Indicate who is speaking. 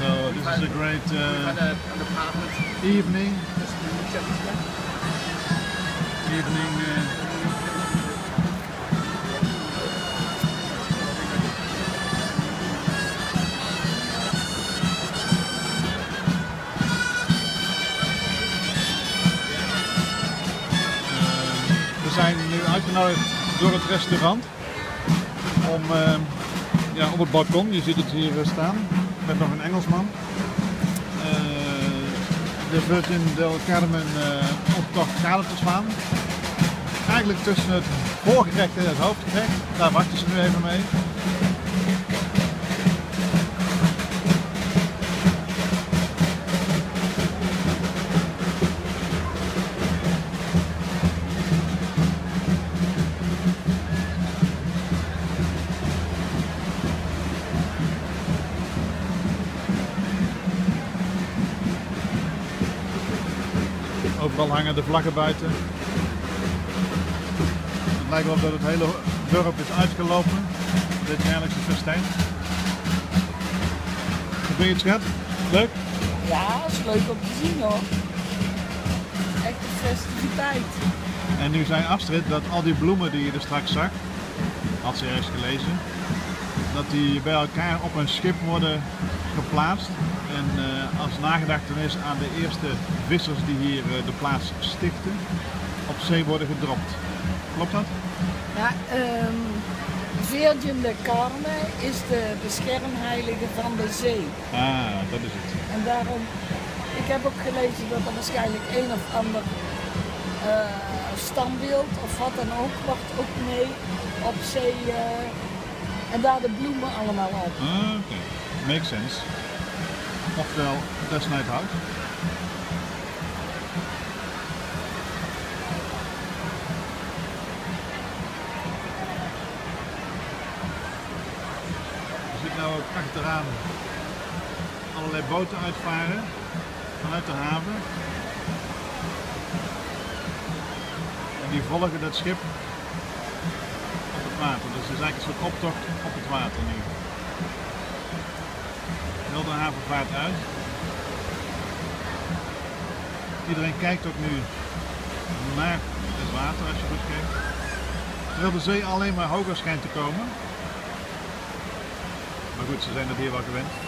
Speaker 1: So this is a great
Speaker 2: an apartment.
Speaker 1: evening. Evening. We zijn nu uitgenodigd door het restaurant om ja, op het balkon, je ziet het hier staan, met nog een Engelsman, de Virgin del Carmen optocht gade te slaan. Eigenlijk tussen het voorgerecht en het hoofdgerecht, daar wachten ze nu even mee. Overal hangen de vlaggen buiten. Het lijkt wel dat het hele dorp is uitgelopen. Dit jaarlijkse festijn. Hoe vind je het, schat? Leuk?
Speaker 3: Ja, dat is leuk om te zien hoor. Echt een festiviteit.
Speaker 1: En nu zei Astrid dat al die bloemen die je er straks zag, had ze ergens gelezen, dat die bij elkaar op een schip worden geplaatst. En als nagedachtenis aan de eerste vissers die hier de plaats stichten, op zee worden gedropt. Klopt dat?
Speaker 3: Ja, Virgin de Carmen is de beschermheilige van de zee.
Speaker 1: Ah, dat is het.
Speaker 3: En daarom, ik heb ook gelezen dat er waarschijnlijk een of ander standbeeld of wat dan ook, wordt ook mee op zee en daar de bloemen allemaal op.
Speaker 1: Ah, oké. Makes sense. Oftewel, desnijd hout. Je ziet nou ook achteraan allerlei boten uitvaren vanuit de haven. En die volgen dat schip op het water. Dus het is eigenlijk een soort optocht op het water nu. Heel de haven vaart uit. Iedereen kijkt ook nu naar het water als je goed kijkt. Terwijl de zee alleen maar hoger schijnt te komen. Maar goed, ze zijn dat hier wel gewend.